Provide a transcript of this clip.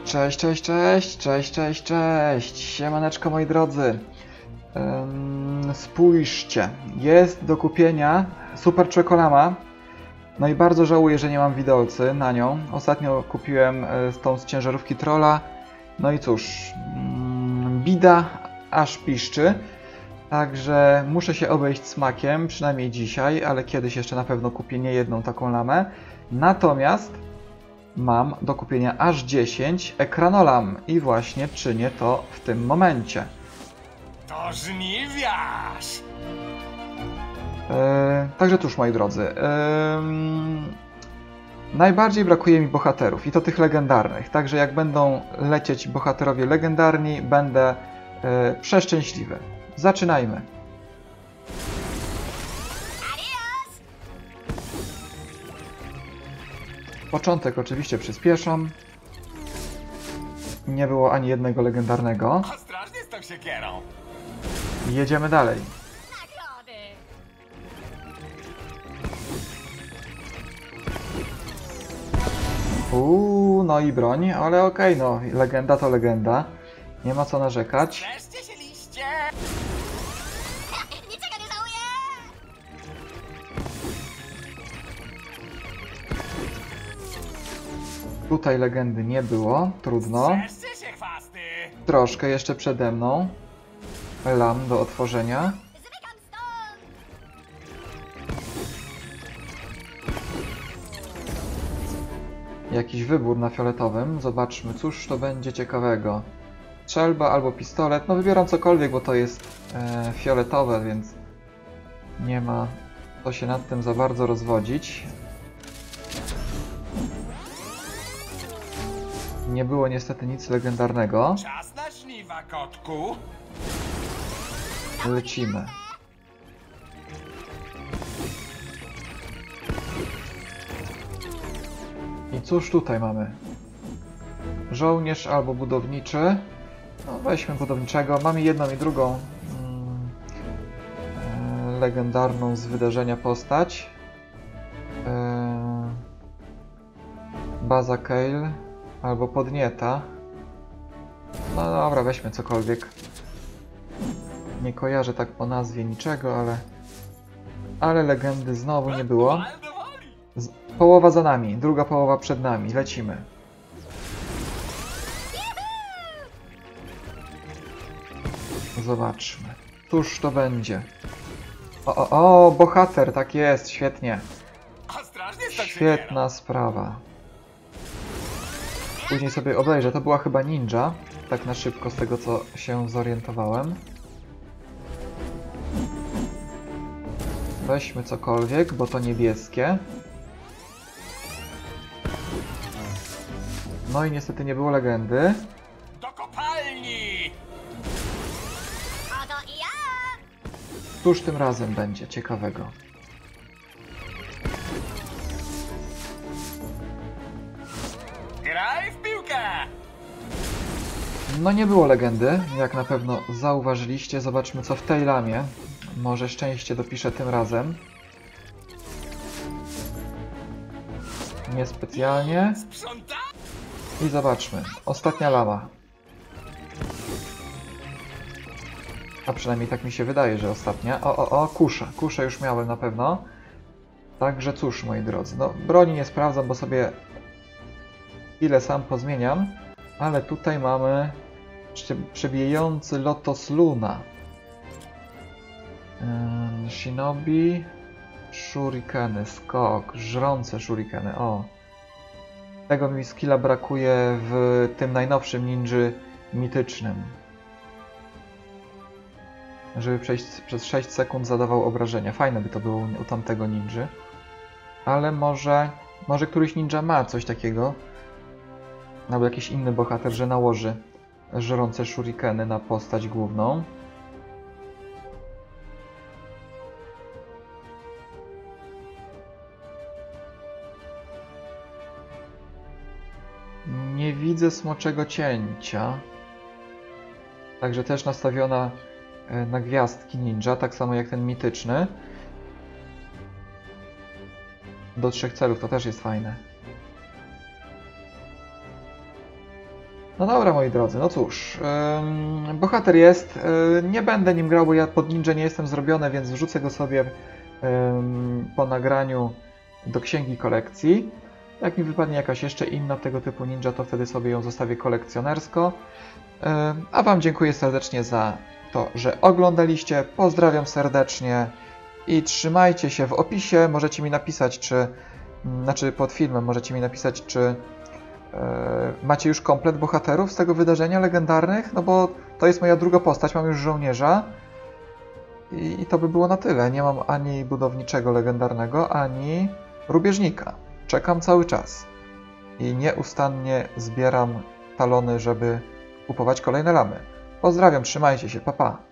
Cześć, cześć, cześć, cześć, cześć, cześć, siemaneczko moi drodzy. Spójrzcie, jest do kupienia Super Czekolama. No i bardzo żałuję, że nie mam widelcy na nią. Ostatnio kupiłem tą z ciężarówki Trolla. No i cóż, bida aż piszczy. Także muszę się obejść smakiem, przynajmniej dzisiaj, ale kiedyś jeszcze na pewno kupię nie jedną taką lamę. Natomiast mam do kupienia aż 10 ekranolam i właśnie czynię to w tym momencie. To żniwiarz! Także cóż, moi drodzy, najbardziej brakuje mi bohaterów i to tych legendarnych. Także jak będą lecieć bohaterowie legendarni, będę przeszczęśliwy. Zaczynajmy. Początek oczywiście przyspieszam. Nie było ani jednego legendarnego. Ostrożnie z tą siekierą! Jedziemy dalej. No i broń, ale okej, no legenda to legenda. Nie ma co narzekać. Wreszcie się liście! Niczego nie żałuję! Tutaj legendy nie było, trudno. Wreszcie się chwasty! Troszkę jeszcze przede mną. Lam do otworzenia. Zmykam stąd! Jakiś wybór na fioletowym. Zobaczmy, cóż to będzie ciekawego. Strzelba albo pistolet. No wybieram cokolwiek, bo to jest fioletowe, więc nie ma co się nad tym za bardzo rozwodzić. Nie było niestety nic legendarnego. Czas na żniwa, kotku! Lecimy. I cóż tutaj mamy? Żołnierz albo budowniczy. No weźmy budowniczego. Mamy jedną i drugą legendarną z wydarzenia postać. Baza Kale albo Podnieta. No dobra, weźmy cokolwiek. Nie kojarzę tak po nazwie niczego, ale legendy znowu nie było. Waldo woli! Połowa za nami, druga połowa przed nami. Lecimy. Zobaczmy. Cóż to będzie? O, bohater, tak jest, świetnie. Ostrożnie z tą siekierą! Świetna sprawa. Później sobie obejrzę, to była chyba ninja. Tak na szybko, z tego co się zorientowałem. Weźmy cokolwiek, bo to niebieskie. No i niestety nie było legendy. Do kopalni! Oto i ja! Cóż tym razem będzie ciekawego? Graj w piłkę! No nie było legendy, jak na pewno zauważyliście. Zobaczmy co w tej lamie. Może szczęście dopiszę tym razem. Niespecjalnie. Sprząta? I zobaczmy. Ostatnia lama. A przynajmniej tak mi się wydaje, że ostatnia. Kusza. Kuszę już miałem na pewno. Także cóż, moi drodzy. No, broni nie sprawdzam, bo sobie chwilę sam pozmieniam. Ale tutaj mamy przebijający Lotos Luna. Shinobi. Shurikeny. Skok. Żrące shurikeny. O. Tego mi skilla brakuje w tym najnowszym ninży mitycznym. Żeby przejść przez 6 sekund zadawał obrażenia. Fajne by to było u tamtego ninży. Ale może któryś ninja ma coś takiego. Albo jakiś inny bohater, że nałoży żrące shurikeny na postać główną. Nie widzę smoczego cięcia. Także też nastawiona na gwiazdki ninja, tak samo jak ten mityczny. Do 3 celów to też jest fajne. No dobra, moi drodzy, no cóż, bohater jest, nie będę nim grał, bo ja pod ninja nie jestem zrobiony, więc wrzucę go sobie po nagraniu do księgi kolekcji. Jak mi wypadnie jakaś jeszcze inna tego typu ninja, to wtedy sobie ją zostawię kolekcjonersko. A Wam dziękuję serdecznie za to, że oglądaliście, pozdrawiam serdecznie i trzymajcie się. W opisie możecie mi napisać, znaczy pod filmem możecie mi napisać, czy macie już komplet bohaterów z tego wydarzenia legendarnych, no bo to jest moja druga postać, mam już żołnierza i to by było na tyle. Nie mam ani budowniczego legendarnego, ani rubieżnika. Czekam cały czas i nieustannie zbieram talony, żeby kupować kolejne lamy. Pozdrawiam, trzymajcie się, pa pa!